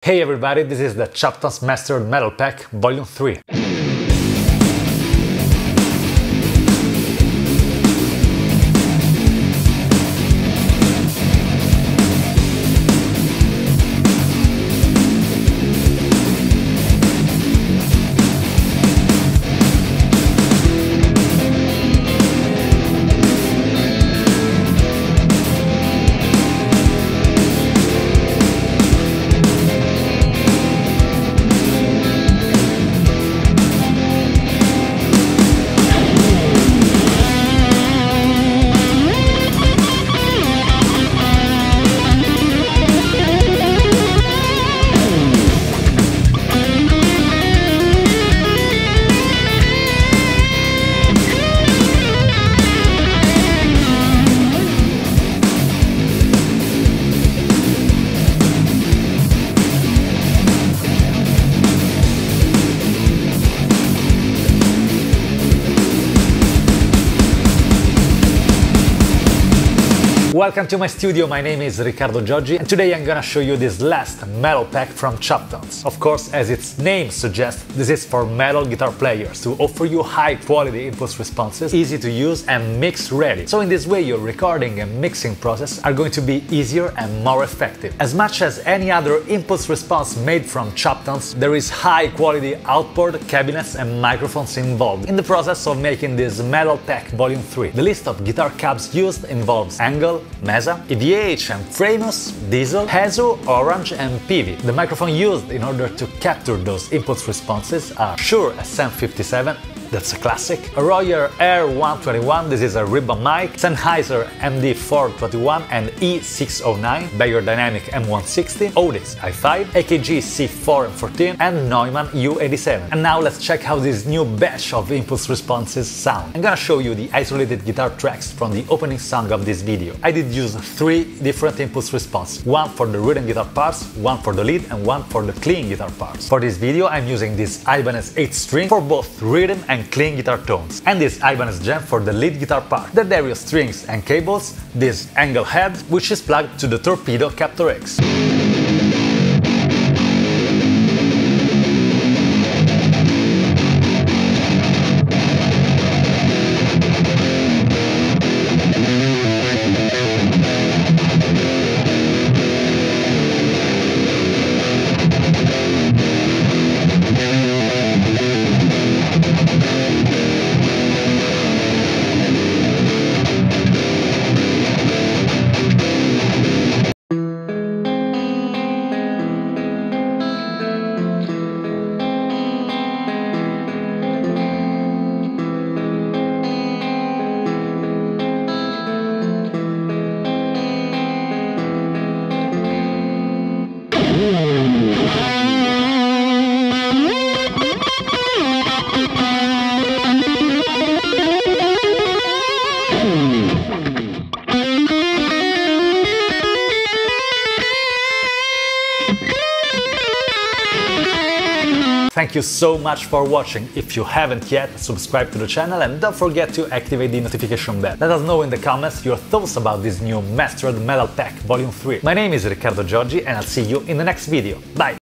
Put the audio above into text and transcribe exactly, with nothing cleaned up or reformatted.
Hey everybody, this is the Chaptons Mastered Metal Pack Volume three. Welcome to my studio, my name is Riccardo Giorgi and today I'm gonna show you this last metal pack from Chaptons. Of course, as its name suggests, this is for metal guitar players to offer you high quality impulse responses, easy to use and mix ready. So in this way your recording and mixing process are going to be easier and more effective. As much as any other impulse response made from Chaptons, there is high quality outboard, cabinets and microphones involved in the process of making this metal pack volume three. The list of guitar cabs used involves Angle, Mesa, E V H and Framus, Diesel, Hazu, Orange and Peavey. The microphone used in order to capture those impulse responses are Shure S M fifty-seven, that's a classic, a Royer R one twenty-one, this is a ribbon mic, Sennheiser M D four twenty-one and E six oh nine, Beyerdynamic M one sixty, Audix i five, A K G C four fourteen and Neumann U eighty-seven. And now let's check how this new batch of impulse responses sound. I'm gonna show you the isolated guitar tracks from the opening song of this video. I did use three different impulse responses, one for the rhythm guitar parts, one for the lead and one for the clean guitar parts. For this video I'm using this Ibanez eight string for both rhythm and clean guitar tones, and this Ibanez Gem for the lead guitar part, the Dario strings and cables, this Angle head, which is plugged to the Torpedo Captor X. Thank you so much for watching. If you haven't yet, subscribe to the channel and don't forget to activate the notification bell. Let us know in the comments your thoughts about this new Mastered Metal Pack Volume three. My name is Riccardo Giorgi and I'll see you in the next video. Bye!